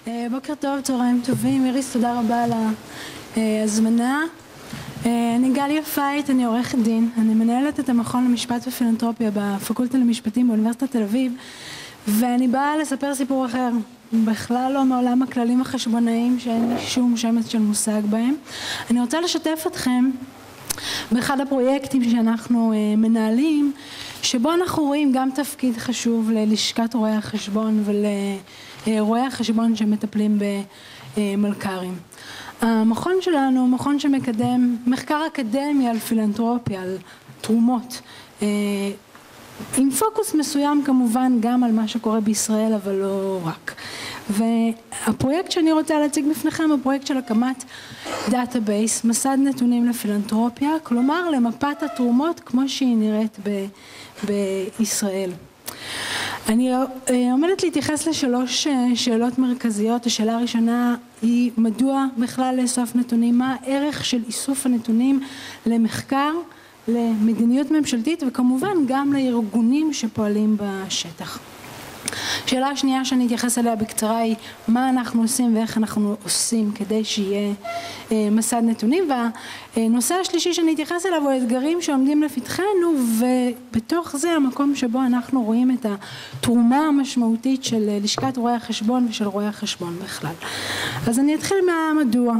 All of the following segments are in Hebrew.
בוקר טוב, צהריים טובים. איריס, תודה רבה על ההזמנה. אני גליה פייט, אני עורכת דין. אני מנהלת את המכון למשפט ופילנתרופיה בפקולטה למשפטים באוניברסיטת תל אביב, ואני באה לספר סיפור אחר, בכלל לא מעולם הכללים החשבונאיים שאין לי שום שמץ של מושג בהם. אני רוצה לשתף אתכם באחד הפרויקטים שאנחנו מנהלים, שבו אנחנו רואים גם תפקיד חשוב ללשכת רואי החשבון ולרואי החשבון שמטפלים במלכ"רים. המכון שלנו הוא מכון שמקדם מחקר אקדמי על פילנתרופיה, על תרומות, עם פוקוס מסוים כמובן גם על מה שקורה בישראל, אבל לא רק. והפרויקט שאני רוצה להציג בפניכם הוא פרויקט של הקמת דאטאבייס, מסד נתונים לפילנתרופיה, כלומר למפת התרומות כמו שהיא נראית בישראל. אני עומדת להתייחס לשלוש שאלות מרכזיות. השאלה הראשונה היא מדוע בכלל לאסוף נתונים, מה הערך של איסוף הנתונים למחקר, למדיניות ממשלתית וכמובן גם לארגונים שפועלים בשטח. שאלה השנייה שאני אתייחס אליה בקצרה היא מה אנחנו עושים ואיך אנחנו עושים כדי שיהיה מסד נתונים, והנושא השלישי שאני אתייחס אליו הוא האתגרים שעומדים לפתחנו, ובתוך זה המקום שבו אנחנו רואים את התרומה המשמעותית של לשכת רואי החשבון ושל רואי החשבון בכלל. אז אני אתחיל מהמדוע.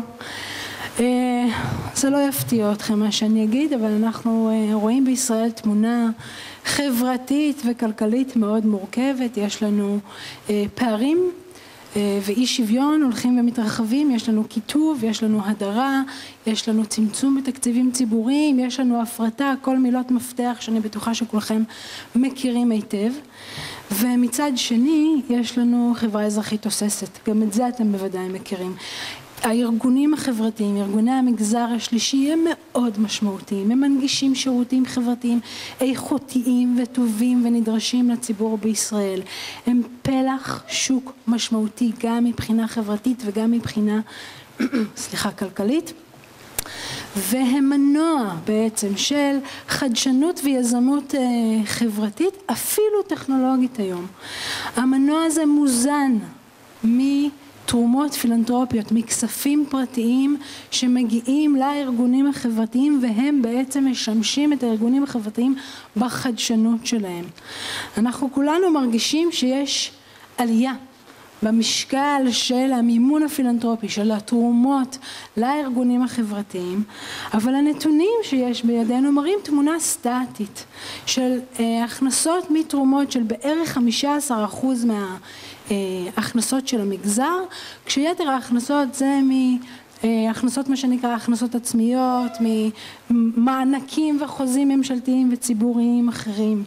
זה לא יפתיע אתכם מה שאני אגיד, אבל אנחנו רואים בישראל תמונה חברתית וכלכלית מאוד מורכבת. יש לנו פערים ואי שוויון הולכים ומתרחבים, יש לנו קיטוב, יש לנו הדרה, יש לנו צמצום בתקציבים ציבוריים, יש לנו הפרטה, כל מילות מפתח שאני בטוחה שכולכם מכירים היטב. ומצד שני יש לנו חברה אזרחית תוססת, גם את זה אתם בוודאי מכירים. הארגונים החברתיים, ארגוני המגזר השלישי הם מאוד משמעותיים, הם מנגישים שירותים חברתיים איכותיים וטובים ונדרשים לציבור בישראל. הם פלח שוק משמעותי גם מבחינה חברתית וגם מבחינה כלכלית, והם מנוע בעצם של חדשנות ויזמות חברתית, אפילו טכנולוגית היום. המנוע הזה מוזן תרומות פילנתרופיות, מכספים פרטיים שמגיעים לארגונים החברתיים, והם בעצם משמשים את הארגונים החברתיים בחדשנות שלהם. אנחנו כולנו מרגישים שיש עלייה במשקל של המימון הפילנתרופי, של התרומות לארגונים החברתיים, אבל הנתונים שיש בידינו מראים תמונה סטטית של הכנסות מתרומות של בערך 15% מההכנסות של המגזר, כשיתר ההכנסות זה מהכנסות מה שנקרא הכנסות עצמיות, ממענקים וחוזים ממשלתיים וציבוריים אחרים.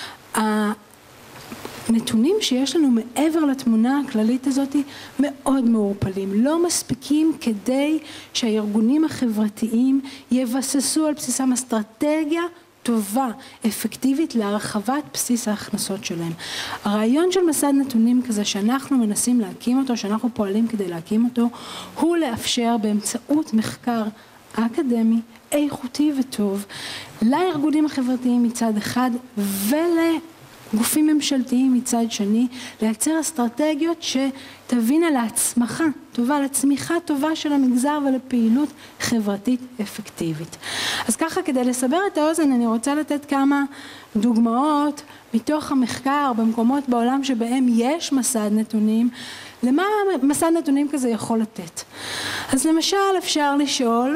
הנתונים שיש לנו מעבר לתמונה הכללית הזאת מאוד מעורפלים, לא מספיקים כדי שהארגונים החברתיים יבססו על בסיסם אסטרטגיה טובה, אפקטיבית להרחבת בסיס ההכנסות שלהם. הרעיון של מסד נתונים כזה שאנחנו מנסים להקים אותו, שאנחנו פועלים כדי להקים אותו, הוא לאפשר באמצעות מחקר אקדמי, איכותי וטוב, לארגונים החברתיים מצד אחד ולגופים ממשלתיים מצד שני, לייצר אסטרטגיות שתבינה להצמחה טובה, לצמיחה טובה של המגזר ולפעילות חברתית אפקטיבית. אז ככה, כדי לסבר את האוזן, אני רוצה לתת כמה דוגמאות מתוך המחקר במקומות בעולם שבהם יש מסד נתונים, למה מסד נתונים כזה יכול לתת. אז למשל אפשר לשאול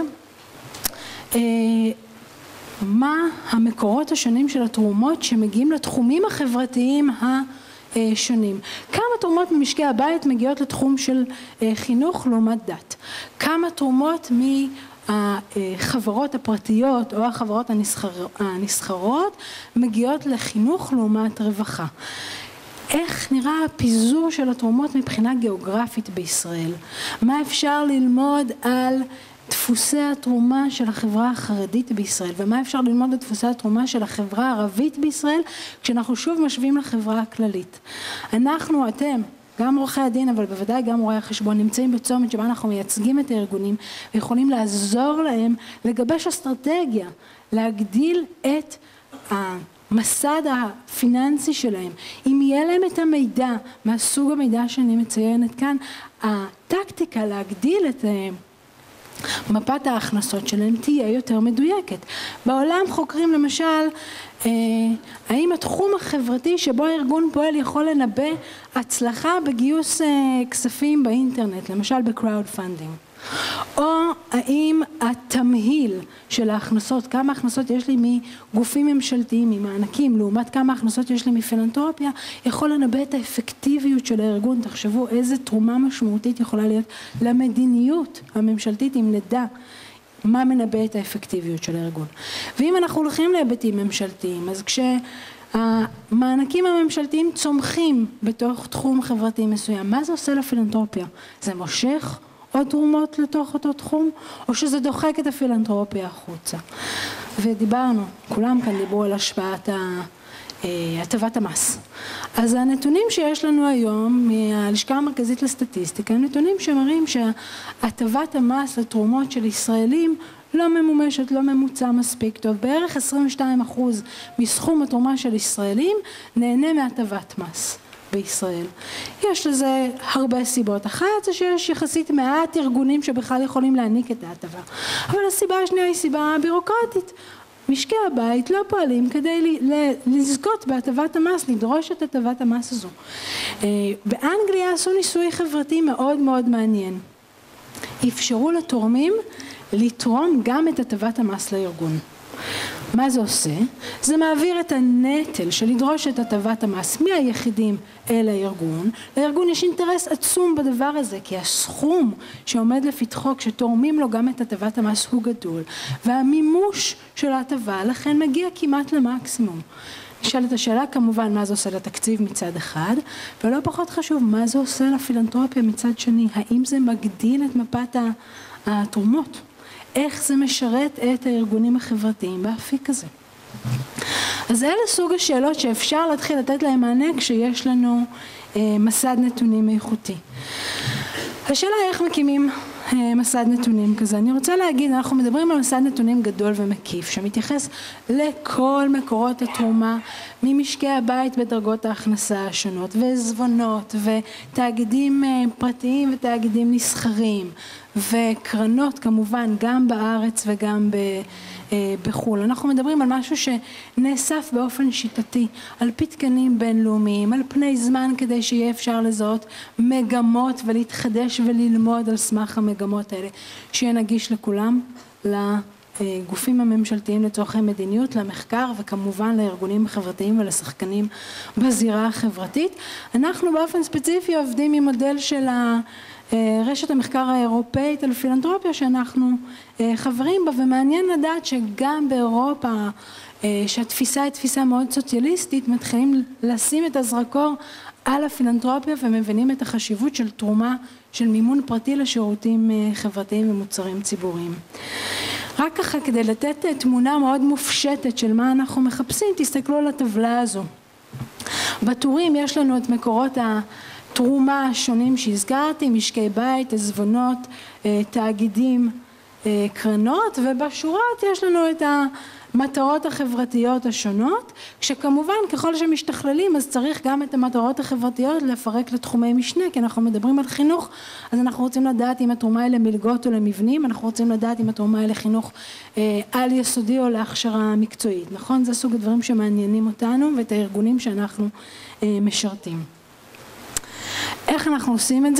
מה המקורות השונים של התרומות שמגיעים לתחומים החברתיים שונים. כמה תרומות ממשקי הבית מגיעות לתחום של חינוך לעומת דת? כמה תרומות מהחברות הפרטיות או החברות הנסחרות מגיעות לחינוך לעומת רווחה? איך נראה הפיזור של התרומות מבחינה גיאוגרפית בישראל? מה אפשר ללמוד על דפוסי התרומה של החברה החרדית בישראל, ומה אפשר ללמוד על דפוסי התרומה של החברה הערבית בישראל, כשאנחנו שוב משווים לחברה הכללית? אנחנו, אתם, גם עורכי הדין, אבל בוודאי גם רואי החשבון, נמצאים בצומת שבה אנחנו מייצגים את הארגונים, ויכולים לעזור להם לגבש אסטרטגיה, להגדיל את המסד הפיננסי שלהם. אם יהיה להם את המידע, מהסוג המידע שאני מציינת כאן, הטקטיקה להגדיל את מפת ההכנסות שלהם תהיה יותר מדויקת. בעולם חוקרים למשל האם התחום החברתי שבו הארגון פועל יכול לנבא הצלחה בגיוס כספים באינטרנט, למשל בקראוד פנדינג. או האם התמהיל של ההכנסות, כמה הכנסות יש לי מגופים ממשלתיים, ממענקים, לעומת כמה הכנסות יש לי מפילנתרופיה, יכול לנבא את האפקטיביות של הארגון. תחשבו איזה תרומה משמעותית יכולה להיות למדיניות הממשלתית אם נדע מה מנבא את האפקטיביות של הארגון. ואם אנחנו הולכים להיבטים ממשלתיים, אז כשהמענקים הממשלתיים צומחים בתוך תחום חברתי מסוים, מה זה עושה לפילנתרופיה? זה מושך עוד תרומות לתוך אותו תחום, או שזה דוחק את הפילנתרופיה החוצה? ודיברנו, כולם כאן דיברו על השפעת הטבת המס. אז הנתונים שיש לנו היום מהלשכה המרכזית לסטטיסטיקה הם נתונים שמראים שהטבת המס לתרומות של ישראלים לא ממומשת, לא ממוצע מספיק טוב. בערך 22% מסכום התרומה של ישראלים נהנה מהטבת מס בישראל. יש לזה הרבה סיבות. אחת זה שיש יחסית מעט ארגונים שבכלל יכולים להעניק את ההטבה. אבל הסיבה השנייה היא סיבה בירוקרטית. משקי הבית לא פועלים כדי לזכות בהטבת המס, לדרוש את הטבת המס הזו. באנגליה עשו ניסוי חברתי מאוד מאוד מעניין. אפשרו לתורמים לתרום גם את הטבת המס לארגון. מה זה עושה? זה מעביר את הנטל של לדרוש את הטבת המס מהיחידים אל הארגון. לארגון יש אינטרס עצום בדבר הזה, כי הסכום שעומד לפתחו כשתורמים לו גם את הטבת המס הוא גדול, והמימוש של ההטבה לכן מגיע כמעט למקסימום. נשאלת השאלה כמובן מה זה עושה לתקציב מצד אחד, ולא פחות חשוב מה זה עושה לפילנתרופיה מצד שני. האם זה מגדיל את מפת התרומות? איך זה משרת את הארגונים החברתיים באפיק הזה? אז אלה סוג השאלות שאפשר להתחיל לתת להם מענה כשיש לנו מסד נתונים איכותי. השאלה איך מקימים מסד נתונים כזה. אני רוצה להגיד, אנחנו מדברים על מסד נתונים גדול ומקיף שמתייחס לכל מקורות התרומה ממשקי הבית בדרגות ההכנסה השונות ועזבונות ותאגידים פרטיים ותאגידים נסחרים וקרנות כמובן גם בארץ וגם בחו"ל. אנחנו מדברים על משהו שנאסף באופן שיטתי על פי תקנים בינלאומיים, על פני זמן כדי שיהיה אפשר לזהות מגמות ולהתחדש וללמוד על סמך המגמות האלה, שיהיה נגיש לכולם, לגופים הממשלתיים לצורכי מדיניות, למחקר וכמובן לארגונים החברתיים ולשחקנים בזירה החברתית. אנחנו באופן ספציפי עובדים עם מודל של רשת המחקר האירופאית על פילנתרופיה שאנחנו חברים בה, ומעניין לדעת שגם באירופה שהתפיסה היא תפיסה מאוד סוציאליסטית, מתחילים לשים את הזרקור על הפילנתרופיה ומבינים את החשיבות של תרומה של מימון פרטי לשירותים חברתיים ומוצרים ציבוריים. רק ככה כדי לתת תמונה מאוד מופשטת של מה אנחנו מחפשים, תסתכלו על הטבלה הזו. בטורים יש לנו את מקורות התרומה השונים שהזכרתי, משקי בית, עזבונות, תאגידים, קרנות, ובשורות יש לנו את המטרות החברתיות השונות, כשכמובן ככל שמשתכללים אז צריך גם את המטרות החברתיות לפרק לתחומי משנה, כי אנחנו מדברים על חינוך, אז אנחנו רוצים לדעת אם התרומה היא למלגות או למבנים, אנחנו רוצים לדעת אם התרומה היא לחינוך על יסודי או להכשרה מקצועית, נכון? זה סוג הדברים שמעניינים אותנו ואת הארגונים שאנחנו משרתים. איך אנחנו עושים את זה?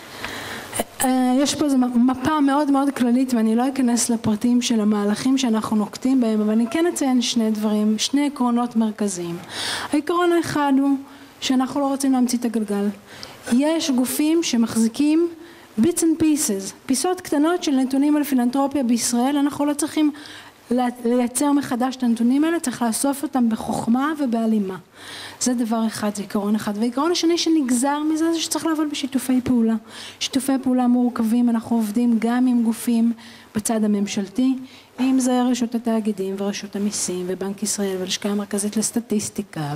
יש פה מפה מאוד מאוד כללית ואני לא אכנס לפרטים של המהלכים שאנחנו נוקטים בהם, אבל אני כן אציין שני דברים, שני עקרונות מרכזיים. העיקרון האחד הוא שאנחנו לא רוצים להמציא את הגלגל. יש גופים שמחזיקים bits and pieces, פיסות קטנות של נתונים על פילנתרופיה בישראל, אנחנו לא צריכים לייצר מחדש את הנתונים האלה, צריך לאסוף אותם בחוכמה ובהלימה. זה דבר אחד, זה עיקרון אחד. והעיקרון השני שנגזר מזה זה שצריך לעבוד בשיתופי פעולה. שיתופי פעולה מורכבים, אנחנו עובדים גם עם גופים בצד הממשלתי, אם זה רשות התאגידים ורשות המיסים ובנק ישראל ולשכה המרכזית לסטטיסטיקה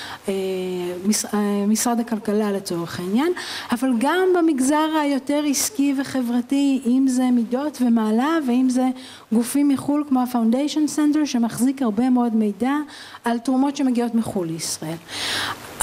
ומשרד הכלכלה לצורך העניין, אבל גם במגזר היותר עסקי וחברתי, אם זה מידות ומעלה ואם זה גופים מחול כמו ה-Foundation Center שמחזיק הרבה מאוד מידע על תרומות שמגיעות מחול לישראל.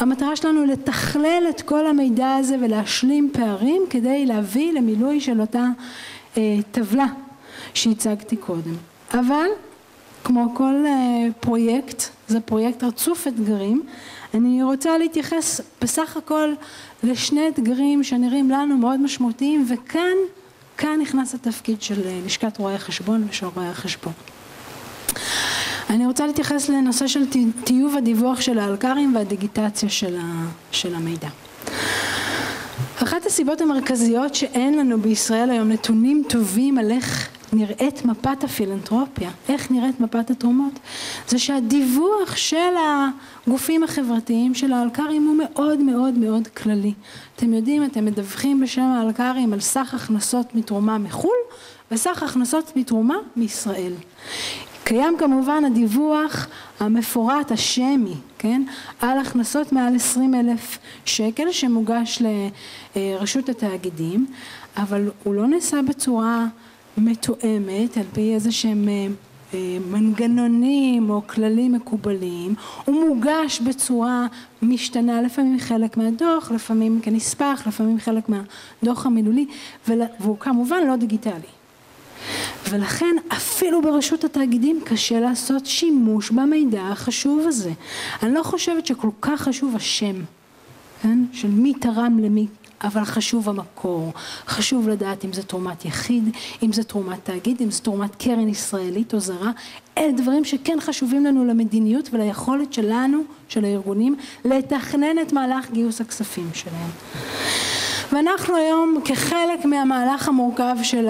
המטרה שלנו לתכלל את כל המידע הזה ולהשלים פערים כדי להביא למילוי של אותה טבלה שהצגתי קודם. אבל כמו כל פרויקט, זה פרויקט רצוף אתגרים, אני רוצה להתייחס בסך הכל לשני אתגרים שנראים לנו מאוד משמעותיים, וכאן נכנס התפקיד של לשכת רואי החשבון ושל רואי החשבון. אני רוצה להתייחס לנושא של טיוב הדיווח של האלקרים והדיגיטציה של המידע. אחת הסיבות המרכזיות שאין לנו בישראל היום נתונים טובים על איך נראית מפת הפילנתרופיה, איך נראית מפת התרומות, זה שהדיווח של הגופים החברתיים של האלקרים הוא מאוד מאוד מאוד כללי. אתם יודעים, אתם מדווחים בשם האלקרים על סך הכנסות מתרומה מחול וסך הכנסות מתרומה מישראל. קיים כמובן הדיווח המפורט השמי, כן, על הכנסות מעל 20,000 שקל שמוגש לרשות התאגידים, אבל הוא לא נעשה בצורה מתואמת על פי איזה שהם מנגנונים או כללים מקובלים. הוא מוגש בצורה משתנה, לפעמים חלק מהדוח, לפעמים כנספח, לפעמים חלק מהדוח המילולי, והוא כמובן לא דיגיטלי. ולכן אפילו ברשות התאגידים קשה לעשות שימוש במידע החשוב הזה. אני לא חושבת שכל כך חשוב השם, כן? של מי תרם למי, אבל חשוב המקור. חשוב לדעת אם זה תרומת יחיד, אם זה תרומת תאגיד, אם זה תרומת קרן ישראלית או זרה. אלה דברים שכן חשובים לנו למדיניות וליכולת שלנו, של הארגונים, לתכנן את מהלך גיוס הכספים שלהם. ואנחנו היום כחלק מהמהלך המורכב של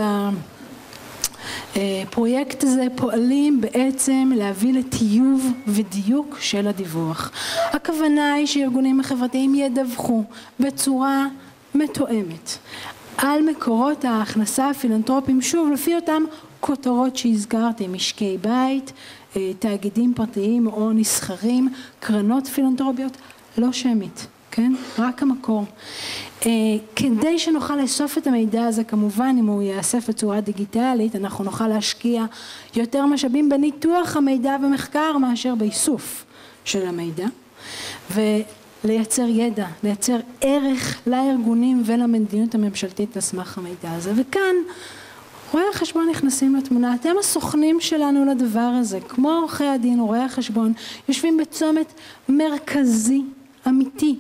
הפרויקט הזה פועלים בעצם להביא לטיוב ודיוק של הדיווח. הכוונה היא שארגונים החברתיים ידווחו בצורה מתואמת על מקורות ההכנסה הפילנתרופיים, שוב לפי אותם כותרות שהזכרתי, משקי בית, תאגידים פרטיים או נסחרים, קרנות פילנתרופיות, לא שמית, כן? רק המקור. כדי שנוכל לאסוף את המידע הזה, כמובן אם הוא יאסף בצורה דיגיטלית, אנחנו נוכל להשקיע יותר משאבים בניתוח המידע ומחקר מאשר באיסוף של המידע, ולייצר ידע, לייצר ערך לארגונים ולמדיניות הממשלתית לסמך המידע הזה. וכאן רואי החשבון נכנסים לתמונה. אתם הסוכנים שלנו לדבר הזה, כמו עורכי הדין, רואי החשבון, יושבים בצומת מרכזי, אמיתי,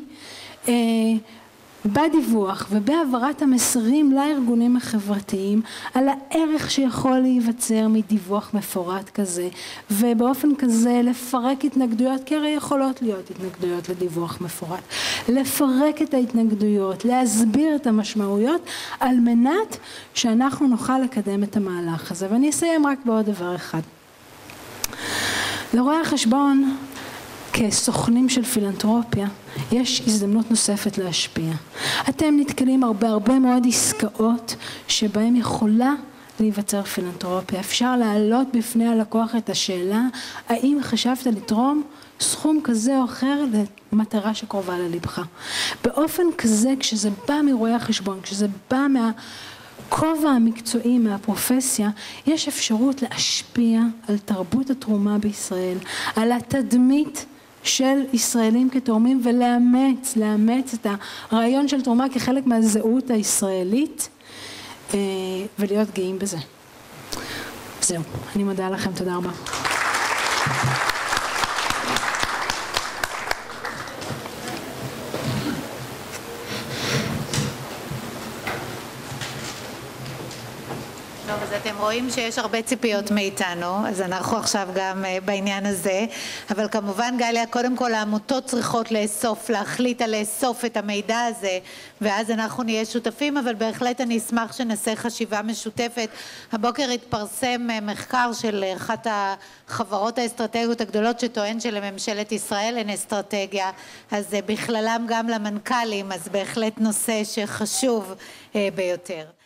בדיווח ובהעברת המסרים לארגונים החברתיים על הערך שיכול להיווצר מדיווח מפורט כזה, ובאופן כזה לפרק התנגדויות, כי הרי יכולות להיות התנגדויות לדיווח מפורט, לפרק את ההתנגדויות, להסביר את המשמעויות על מנת שאנחנו נוכל לקדם את המהלך הזה. ואני אסיים רק בעוד דבר אחד. לרואי החשבון כסוכנים של פילנתרופיה יש הזדמנות נוספת להשפיע. אתם נתקלים הרבה מאוד עסקאות שבהם יכולה להיווצר פילנתרופיה. אפשר להעלות בפני הלקוח את השאלה, האם חשבת לתרום סכום כזה או אחר למטרה שקרובה ללבך. באופן כזה, כשזה בא מרואי החשבון, כשזה בא מהכובע המקצועי, מהפרופסיה, יש אפשרות להשפיע על תרבות התרומה בישראל, על התדמית של ישראלים כתורמים, ולאמץ את הרעיון של תרומה כחלק מהזהות הישראלית, ולהיות גאים בזה. זהו, אני מודה לכם, תודה רבה. אז אתם רואים שיש הרבה ציפיות מאיתנו, אז אנחנו עכשיו גם בעניין הזה, אבל כמובן גליה, קודם כל העמותות צריכות לאסוף, להחליט על לאסוף את המידע הזה, ואז אנחנו נהיה שותפים, אבל בהחלט אני אשמח שנעשה חשיבה משותפת. הבוקר התפרסם מחקר של אחת החברות האסטרטגיות הגדולות שטוען שלממשלת ישראל אין אסטרטגיה, אז בכללם גם למנכ"לים, אז בהחלט נושא שחשוב ביותר.